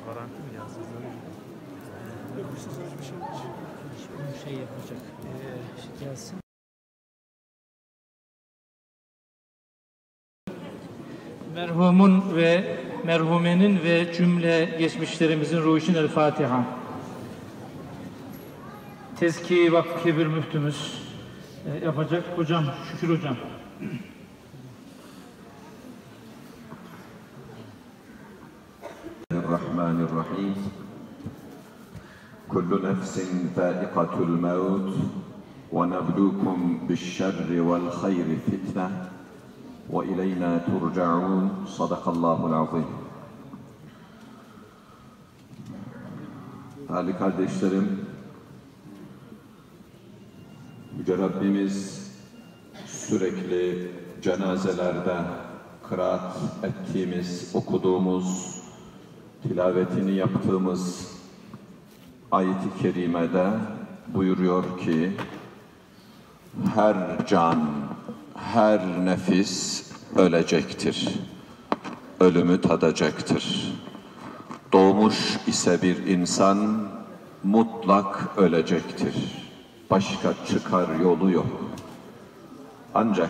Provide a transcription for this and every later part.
Garanti mi yazdınız? Yok, sadece bir şey olmuş. Şey yapacak. Gelsin. Merhumun ve merhumenin ve cümle geçmişlerimizin ruhu için El Fatiha. Tezkiye Vakfı Kebir Müftümüz yapacak. Hocam, Şükür Hocam. Bismillahirrahmanirrahim. Kullu nefsin zâikatul mevt ve neblukum bi'ş-şerri vel hayri fitne ve ileyna turca'un. Sadakallahul azim. Değerli kardeşlerim, Yüce Rabbimiz sürekli cenazelerde kıraat ettiğimiz, okuduğumuz, tilavetini yaptığımız ayet-i kerimede buyuruyor ki, her can, her nefis ölecektir, ölümü tadacaktır. Doğmuş ise bir insan mutlak ölecektir. Başka çıkar yolu yok. Ancak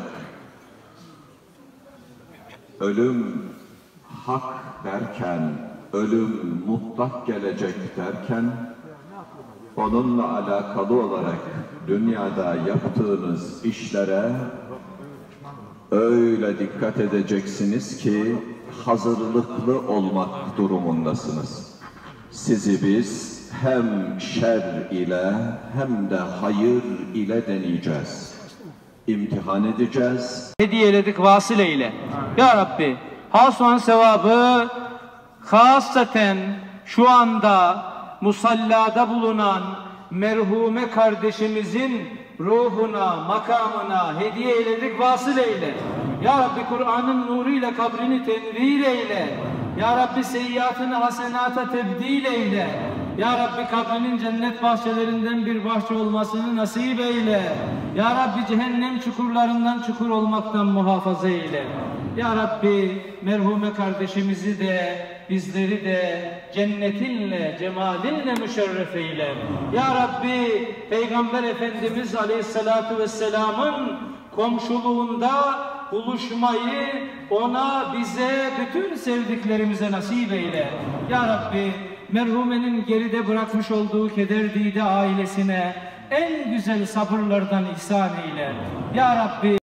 ölüm hak derken, ölüm mutlak gelecek derken, onunla alakalı olarak dünyada yaptığınız işlere öyle dikkat edeceksiniz ki hazırlıklı olmak durumundasınız. Sizi biz hem şer ile hem de hayır ile deneyeceğiz. İmtihan edeceğiz. Hediyeledik vasile ile. Ya Rabbi, hasvan sevabı hasaten şu anda musallada bulunan merhume kardeşimizin ruhuna, makamına hediye eyledik vasile ile. Ya Rabbi, Kur'an'ın nuruyla kabrini tenvir eyle. Ya Rabbi, seyyiatını hasenata tebdil eyle. Ya Rabbi, kabrinin cennet bahçelerinden bir bahçe olmasını nasip eyle. Ya Rabbi, cehennem çukurlarından çukur olmaktan muhafaza eyle. Ya Rabbi, merhume kardeşimizi de bizleri de cennetinle, cemalinle müşerref eyle. Ya Rabbi, Peygamber Efendimiz Aleyhisselatü Vesselam'ın komşuluğunda buluşmayı ona, bize, bütün sevdiklerimize nasip eyle. Ya Rabbi, merhumenin geride bırakmış olduğu keder-dide ailesine en güzel sabırlardan ihsan eyle. Ya Rabbi,